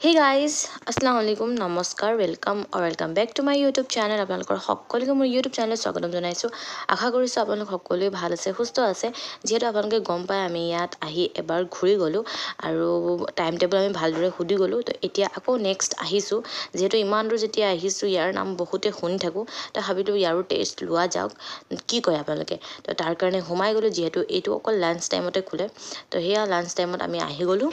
Hey guys, Assalamualaikum, Namaskar, welcome back to my YouTube channel. আপোনালোকৰ সকলোকে মোৰ YouTube channel স্বাগতম জনাইছো। আশা কৰিছো আপোনালোক সকলোৱে ভাল আছে, সুস্থ আছে। যেহেতু আপোনালোকে গম পায় আমি ইয়াত আহি এবাৰ ঘূৰি গলো আৰু টাইম টেবল আমি ভালদৰে সুধি গলো। তো এতিয়া আকৌ নেক্সট আহিছো। যেহেতু ইমান দূৰ যেতিয়া আহিছো ইয়াৰ নাম বহুতে শুনি থাকো, তো ভাবিলো ইয়াৰো টেষ্ট লোৱা যাওক। কি কয় আপোনালোকে? তো তাৰ কাৰণে সোমাই গলো, যেহেতু এইটো অকল লাঞ্চ টাইমতে খোলে। তো হেয়া লাঞ্চ টাইমত আমি আহি গলো।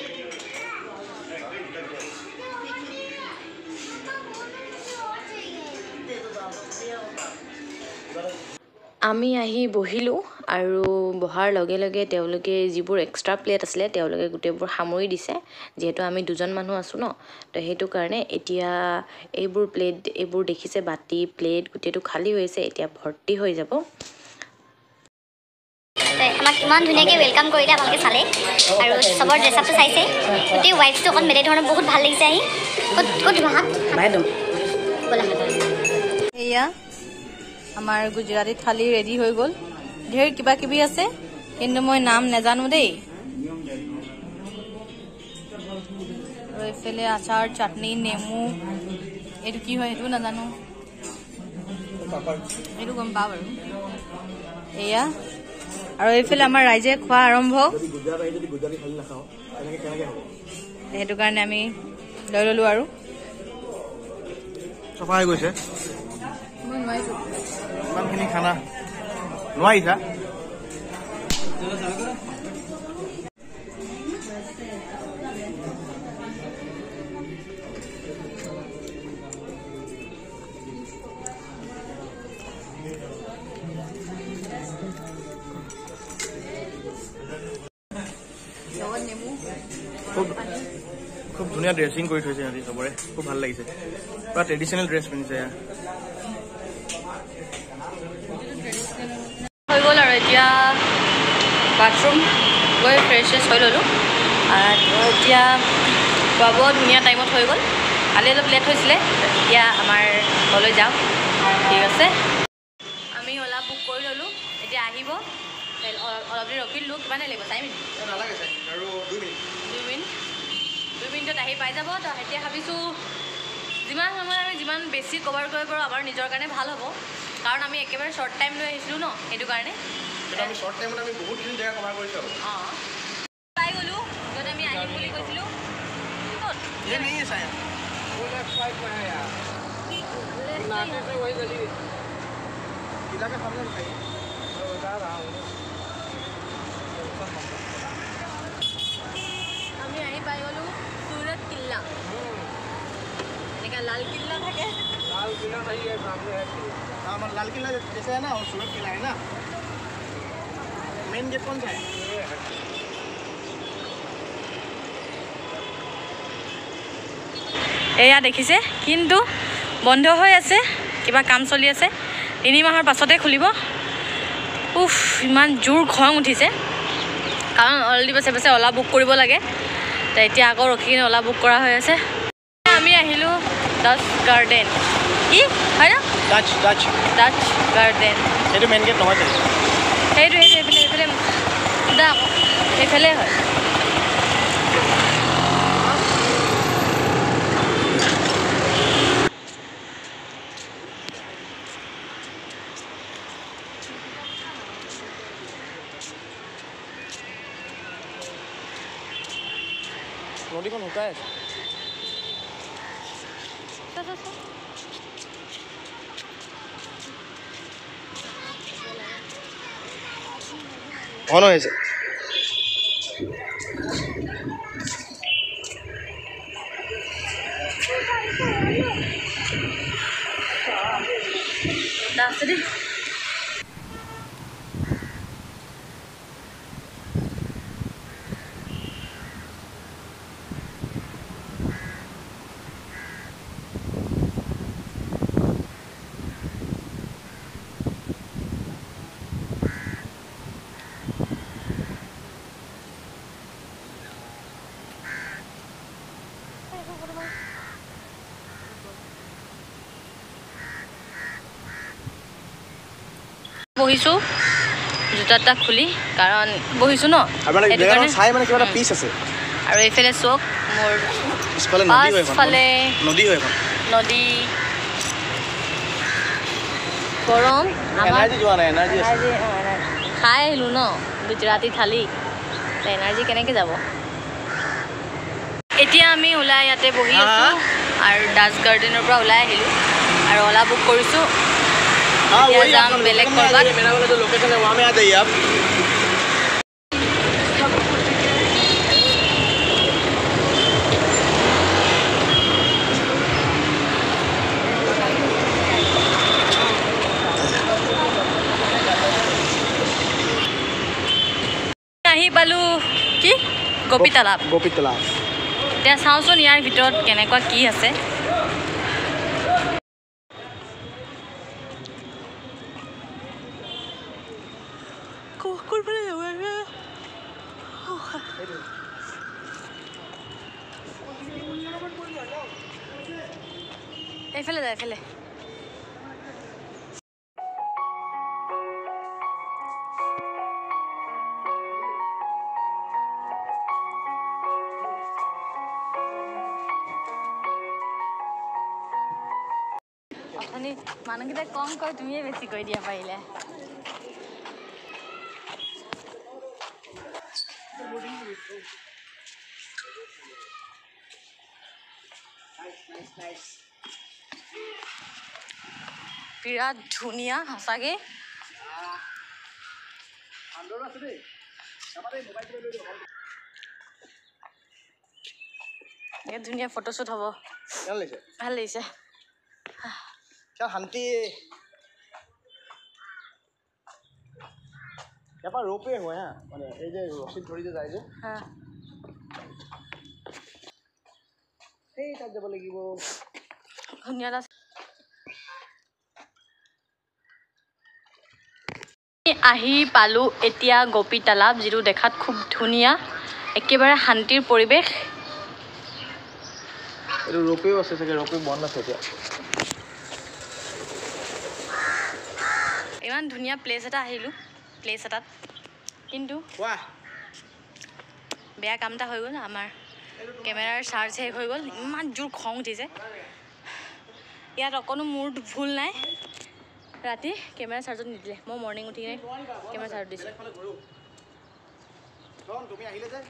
আমি আহি বহিলোঁ আৰু বহাৰ লগে লগে তেওঁলোকে যিবোৰ এক্সট্ৰা প্লেট আছিলে তেওঁলোকে গোটেইবোৰ সামৰি দিছে। যেহেতু আমি দুজন মানুহ আছোঁ ন, তো সেইটো কাৰণে এতিয়া এইবোৰ দেখিছে বাতি প্লেট গোটেইটো খালী হৈছে, এতিয়া ভৰ্তি হৈ যাব। আমাক ইমান ধুনীয়াকৈ ৱেলকাম কৰিলে, আপোনালোকে চালে আৰু চবৰ ড্ৰেছআপটো চাইছে। গোটেই ৱাইফটো অকণ বেলেগ ধৰণৰ বহুত ভাল লাগিছে আহি। ক'ত হাত ব'লা। এয়া আমাৰ গুজৰাটী থালি ৰেডি হৈ গ'ল। ঢেৰ কিবা কিবি আছে, কিন্তু মই নাম নাজানো দেই। আৰু এইফালে আচাৰ, চাটনি, নেমু, এইটো কি হয় সেইটো নাজানো, এইটো গম পাওঁ বাৰু। এয়া আৰু এইফালে আমাৰ ৰাইজে খোৱা আৰম্ভ। সেইটো কাৰণে আমি লৈ ললো আৰু চফা হৈ গৈছে। ইমানখিনি খানা নোৱাৰিছা? খুব ধুনীয়া ড্ৰেছিং কৰি থৈছে সিহঁতি চবৰে, খুব ভাল লাগিছে। পুৰা ট্ৰেডিশ্যনেল ড্ৰেছ পিন্ধিছে। হৈ গ'ল আৰু এতিয়া বাথৰুম গৈ ফ্ৰেছ হৈ ল'লোঁ। এতিয়া খোৱা বোৱা ধুনীয়া টাইমত হৈ গ'ল। কালি অলপ লেট হৈছিলে, এতিয়া আমাৰ ঘৰলৈ যাওঁ। ঠিক আছে, আমি অলা বুক কৰি ল'লোঁ, এতিয়া আহিব। অলপ দেৰি ৰখিলোঁ, কিমান লাগিব? 4 মিনিট নালাগে আৰু 2 মিনিটত আহি পাই যাব। তো এতিয়া ভাবিছোঁ যিমান সময় আমি যিমান বেছি কভাৰ কৰিব পাৰোঁ আমাৰ নিজৰ কাৰণে ভাল হ'ব, কাৰণ আমি একেবাৰে শ্বৰ্ট টাইম লৈ আহিছিলোঁ ন, সেইটো কাৰণে। আমি শ্বৰ্ট টাইমত আমি বহুতখিনি জেগা কভাৰ কৰিছোঁ। অঁ, পাই গ'লোঁ য'ত আমি আহিম বুলি কৈছিলোঁ। আমি আহি পাই গ'লোঁ সুৰত কিল্লা। এনেকৈ লাল কিল্লা থাকে। लाल किला जैसे है ना, और सूरत किला है ना। मेन गेट कौन सा है? এয়া দেখিছে, কিন্তু বন্ধ হৈ আছে, কিবা কাম চলি আছে। 3 মাহৰ পাছতে খুলিব। উফ, ইমান জোৰ খং উঠিছে, কাৰণ অলৰেডি পাছে অলা বুক কৰিব লাগে। তো এতিয়া আকৌ ৰখি কিনে অলা বুক কৰা হৈ আছে। আমি আহিলোঁ ডাচ গাৰ্ডেন। কি হয় ন? Dutch garden. এইটো মেইন গেট নহয় চাগে? সেইটো এইফালে সুধা আকৌ, এইফালে হয়। নদীখন শুকাই আছে। অন হৈ আছে। বহিছোঁ জোতাটা খুলি, কাৰণ বহিছোঁ ন, চাই মানে কিবা এটা পিচ আছে। আৰু এইফালে চক মোৰ পাছফালে নদী হয় এখন নদী গৰম এনাৰ্জি যোৱা নাই এনাৰ্জি আছে খাই আহিলোঁ ন গুজৰাটী থালি এনাৰ্জি কেনেকৈ যাব এতিয়া আমি ওলাই ইয়াতে বহি আছোঁ আৰু ডাচ গাৰ্ডেনৰ পৰা ওলাই আহিলোঁ আৰু অলা বুক কৰিছোঁ এতিয়া যাম বেলেগ ক'ৰবাত लोकेशन है वहाँ में आ जाइए आप আহি পালোঁ কি গোপী তালাব गोपी तालाब এতিয়া চাওঁচোন ইয়াৰ ভিতৰত কেনেকুৱা কি আছে এইফালে যায় এইফালে অথনি মানুহকেইটাই কম কয় তুমিয়ে বেছি কৈ দিয়া পাৰিলে বিৰাট ধুনীয়া সঁচাকৈ ধুনীয়া ফটোশ্বুট হ'ব ভাল লাগিছে শান্তি ইয়াৰ পৰা ৰোপৱে হয় হা মানে এই যে ৰছীত ধৰি যে যায় যে সেই তাত যাব লাগিব ধুনীয়া আহি পালোঁ এতিয়া গোপী তালাব যিটো দেখাত খুব ধুনীয়া একেবাৰে শান্তিৰ পৰিৱেশ এইটো ৰোপৱেও আছে চাগে ৰোপৱে বন্ধ আছে এতিয়া ইমান ধুনীয়া প্লেচ এটা আহিলোঁ প্লেচ এটাত কিন্তু বেয়া কাম এটা হৈ গ'ল আমাৰ কেমেৰাৰ চাৰ্জ শেষ হৈ গ'ল ইমান জোৰ খং উঠিছে ইয়াত অকণো মোৰ ভুল নাই ৰাতি কেমেৰা চাৰ্জত নিদিলে মই মৰ্ণিং উঠি কিনে কেমেৰা চাৰ্জত দিছোঁ তুমি আহিলে যে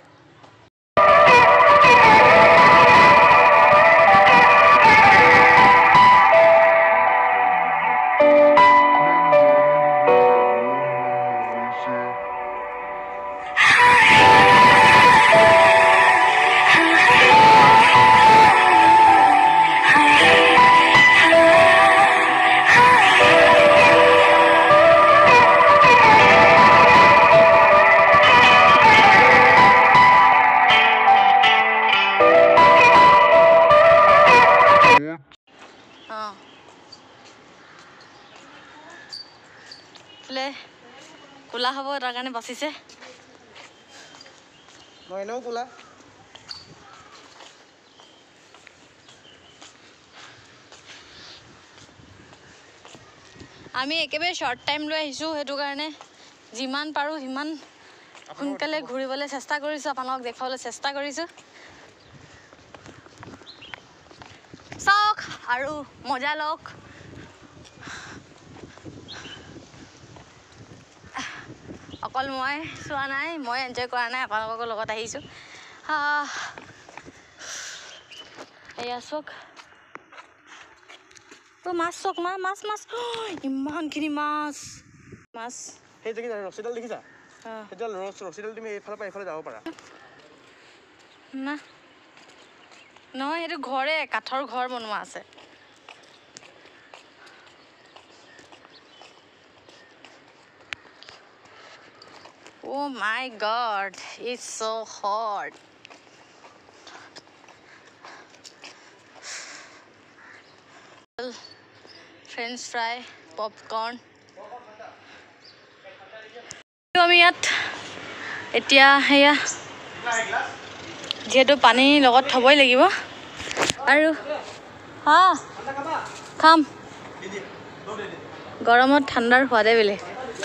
কোলা হ'ব তাৰ কাৰণে বাচিছে মই এনেও কোলা আমি একেবাৰে শ্বৰ্ট টাইম লৈ আহিছোঁ সেইটো কাৰণে যিমান পাৰোঁ সিমান সোনকালে ঘূৰিবলৈ চেষ্টা কৰিছোঁ আপোনালোকক দেখুৱাবলৈ চেষ্টা কৰিছোঁ চাওক আৰু মজা লওক অকল মই চোৱা নাই মই এনজয় কৰা নাই আপোনালোকৰ লগত আহিছোঁ এয়া চাওক মাছ চাওক মাছ ইমানখিনি মাছ সেই দেখিছা ৰছীডাল দেখিছা সেইডাল ৰছীডাল তুমি এইফালৰ পৰা এইফালে যাব পাৰা না নহয় সেইটো ঘৰে কাঠৰ ঘৰ বনোৱা আছে Oh my God, it's so hot. French fry, popcorn. আমি ইয়াত এতিয়া সেয়া যেহেতু পানী লগত থবই লাগিব আৰু খাম গৰমত ঠাণ্ডাৰ সোৱাদে বেলেগ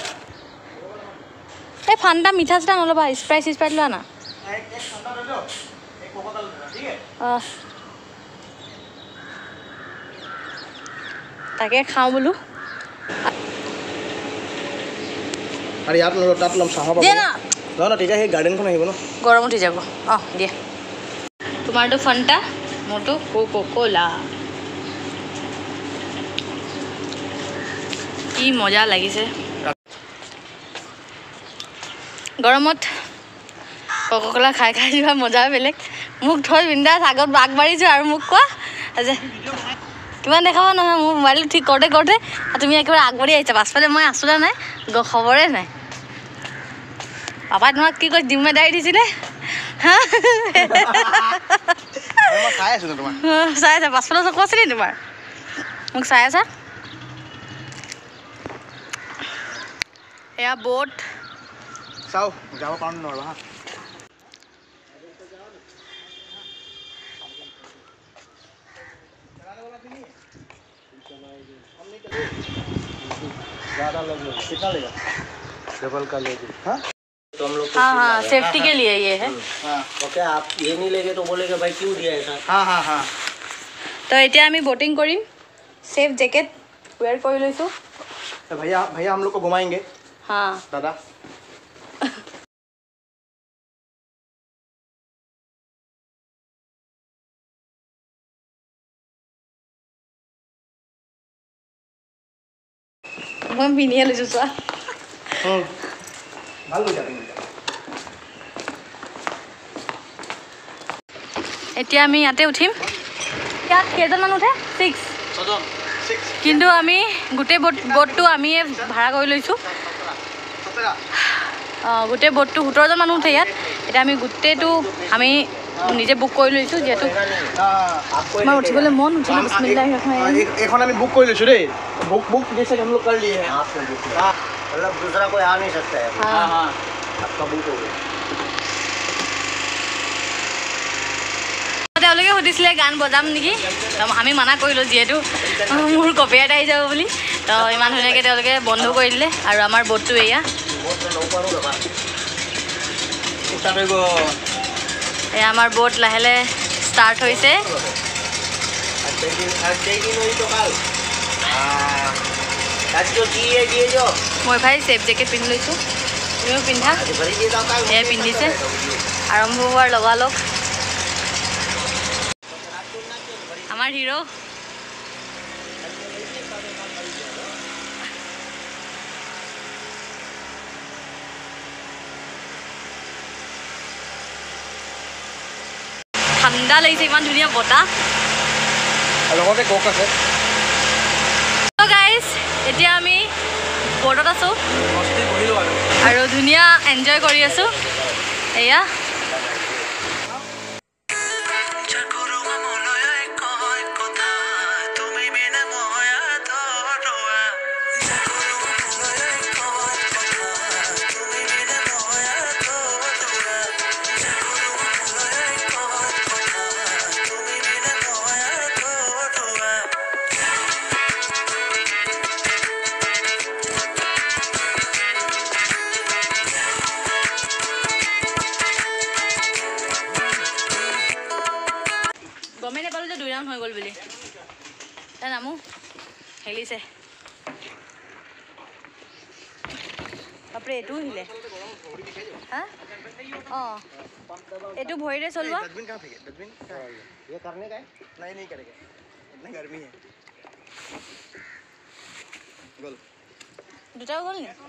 এই ফান্টা মিঠা চিঠা নল'বা স্প্ৰাইট লোৱা না তাকে খাওঁ বোলো। আৰু ইয়াত তাত ল'ম চাহৰ দিয়ে না নহয় ন তেতিয়া সেই গাৰ্ডেনখন আহিব ন গৰম উঠি যাব। অঁ দিয়ে তোমাৰটো ফণ্টা মোৰটো কোকা-কোলা। কি মজা লাগিছে গৰমত কোকা-কোলা খাই খাই যোৱা মজা বেলেগ। মোক থৈ বিন্দাছ আগত আগবাঢ়িছোঁ আৰু মোক কোৱা যে কিমান দেখাবা নহয় মোৰ মোবাইলটো ঠিক কৰোঁতে কৰোঁতে তুমি একেবাৰে আগবাঢ়ি আহিছা পাছফালে মই আছোঁ নে নাই খবৰে নাই। পাপাই তোমাক কি কৈ জিম্মেদাৰী দিছিলে হা চাই আছোঁ তোমাৰ চাই আছা পাছফালে চকু আছে নি তোমাৰ মোক চাই আছা। এয়া বোট চাওঁ যাব পাৰোঁ নোৱাৰোঁ হা कितना लेगा डबल का लेगी हाँ तो हम लोग हाँ हाँ सेफ्टी के लिए ये है। हाँ ओके आप ये नहीं लेंगे तो बोलेंगे भाई क्यों दिया ऐसा। हाँ हाँ हाँ তো এতিয়া আমি বটিং কৰিম সেফ জেকেট वेयर কৰি লৈছোঁ। तो भैया भैया हम लोग को घुमाएंगे हाँ दादा মই পিন্ধিয়ে লৈছোঁ চোৱা। ভাল হৈ যাবি এতিয়া আমি ইয়াতে উঠিম। ইয়াত কেইজনমান উঠে 6 কিন্তু আমি গোটেই বোটটো আমিয়ে ভাড়া কৰি লৈছোঁ। গোটেই বোটটো 17জন মানুহ উঠে ইয়াত। এতিয়া আমি গোটেইটো আমি নিজে বুক কৰি লৈছোঁ যিহেতু আমাৰ উঠিবলৈ মন উঠিলে বিসমিল্লাহিৰ ৰহমানিৰ ৰহিম। এখন আমি বুक कर लेছো रे बुक जैसे हम लोग कर लिए हैं आपने बुक किया मतलब दूसरा कोई आ नहीं सकता है। हाँ हाँ आपका बुक हो गया। তেওঁলোকে সুধিছিলে গান বজাম নেকি আমি মানা কৰিলোঁ যিহেতু মোৰ কপিৰাইট আহি যাব বুলি। তো ইমান ধুনীয়াকৈ তেওঁলোকে বন্ধ কৰি দিলে আৰু আমাৰ বোটটো এয়া এয়া আমাৰ বোট লাহে লাহে ষ্টাৰ্ট হৈছে। মই ভাই সেফ জেকেট পিন্ধি লৈছোঁ তুমিও পিন্ধা এয়া পিন্ধিছে আৰম্ভ হোৱাৰ লগালগ আমাৰ হিৰো ঠাণ্ডা লাগিছে ইমান ধুনীয়া বতাহ। লগতে কোক আছে গাইজ এতিয়া আমি বৰ্ডত আছোঁ আৰু ধুনীয়া এনজয় কৰি আছোঁ। এয়া গমেই নাপালোঁ যে 2 ৰাউণ্ড হৈ গ'ল বুলি। তাৰ নামো হেলিছে বাপৰে এইটোও হিলে হা অঁ এইটো ভৰিৰে চলোৱা। डस्टबिन कहाँ फेंके डस्टबिन ये करने का है नहीं नहीं करेगा इतनी गर्मी है बोल দুটাও গ'ল নি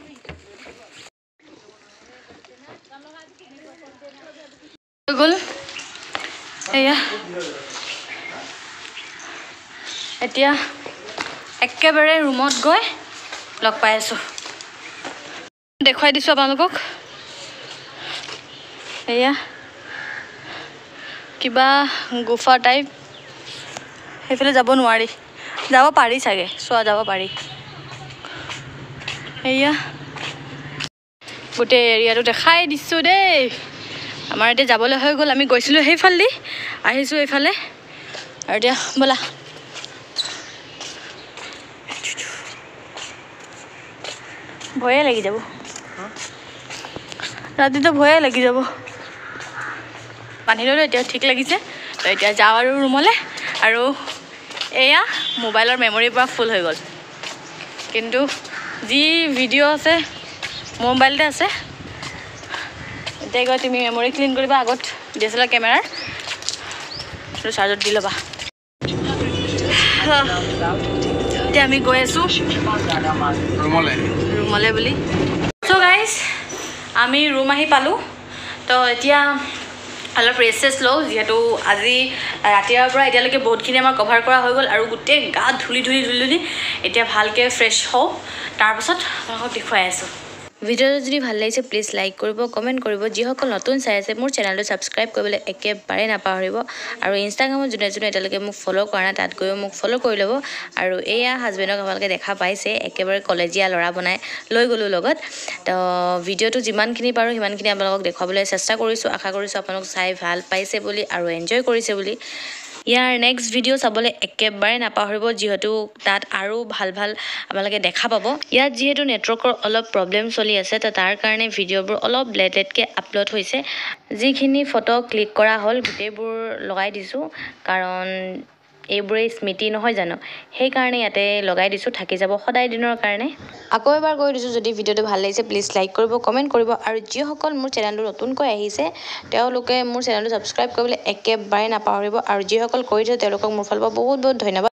গ'ল এয়া এতিয়া একেবাৰে ৰুমত গৈ লগ পাই আছোঁ। দেখুৱাই দিছোঁ আপোনালোকক এয়া কিবা গুফা টাইপ সেইফালে যাব নোৱাৰি যাব পাৰি চাগে চোৱা যাব পাৰি। এয়া গোটেই এৰিয়াটো দেখাই দিছোঁ দেই। আমাৰ এতিয়া যাবলৈ হৈ গ'ল আমি গৈছিলোঁ সেইফালেদি আহিছোঁ এইফালে আৰু এতিয়া ব'লা ভয়ে লাগি যাব ৰাতিটো ভয়ে লাগি যাব। বান্ধি ল'লোঁ এতিয়া ঠিক লাগিছে তো এতিয়া যাওঁ আৰু ৰুমলৈ আৰু এয়া মোবাইলৰ মেমৰিৰ পৰা ফুল হৈ গ'ল কিন্তু যি ভিডিঅ' আছে মোৰ মোবাইলতে আছে এতিয়া গৈ তুমি মেমৰি ক্লিন কৰিবা আগত DSLR কেমেৰাৰ চাৰ্জত দি ল'বা এতিয়া আমি গৈ আছোঁ ৰুমলৈ বুলি চ' গাইজ আমি ৰুম আহি পালোঁ তো এতিয়া অলপ ৰেষ্ট লওঁ যিহেতু আজি ৰাতিপুৱাৰ পৰা এতিয়ালৈকে বহুতখিনি আমাৰ কভাৰ কৰা হৈ গ'ল আৰু গোটেই গা ধুলি এতিয়া ভালকৈ ফ্ৰেছ হওঁ তাৰপাছত আপোনালোকক দেখুৱাই আছোঁ ভিডিঅ'টো যদি ভাল লাগিছে প্লিজ লাইক কৰিব কমেণ্ট কৰিব যিসকল নতুন চাই আছে মোৰ চেনেলটো ছাবস্ক্ৰাইব কৰিবলৈ একেবাৰে নাপাহৰিব আৰু ইনষ্টাগ্ৰামত যোনে এতিয়ালৈকে মোক ফ'ল' কৰা নাই তাত গৈও মোক ফ'ল' কৰি ল'ব আৰু এয়া হাজবেণ্ডক আপোনালোকে দেখা পাইছে একেবাৰে কলেজীয়া ল'ৰা বনাই লৈ গ'লোঁ লগত তো ভিডিঅ'টো যিমানখিনি পাৰোঁ সিমানখিনি আপোনালোকক দেখুৱাবলৈ চেষ্টা কৰিছোঁ আশা কৰিছোঁ আপোনালোক চাই ভাল পাইছে বুলি আৰু এনজয় কৰিছে বুলি ইয়াৰ নেক্সট ভিডিঅ' চাবলৈ একেবাৰে নাপাহৰিব যিহেতু তাত আৰু ভাল আপোনালোকে দেখা পাব ইয়াত যিহেতু নেটৱৰ্কৰ অলপ প্ৰব্লেম চলি আছে তো তাৰ কাৰণে ভিডিঅ'বোৰ অলপ লেটকৈ আপলোড হৈছে যিখিনি ফটো ক্লিক কৰা হ'ল গোটেইবোৰ লগাই দিছোঁ কাৰণ এইবোৰেই স্মৃতি নহয় জানো সেইকাৰণে ইয়াতে লগাই দিছোঁ থাকি যাব সদায় দিনৰ কাৰণে আকৌ এবাৰ কৈ দিছোঁ যদি ভিডিঅ'টো ভাল লাগিছে প্লিজ লাইক কৰিব কমেণ্ট কৰিব আৰু যিসকল মোৰ চেনেলটো নতুনকৈ আহিছে তেওঁলোকে মোৰ চেনেলটো ছাবস্ক্ৰাইব কৰিবলৈ একেবাৰে নাপাহৰিব আৰু যিসকল কৰিছে তেওঁলোকক মোৰ ফালৰ পৰা বহুত ধন্যবাদ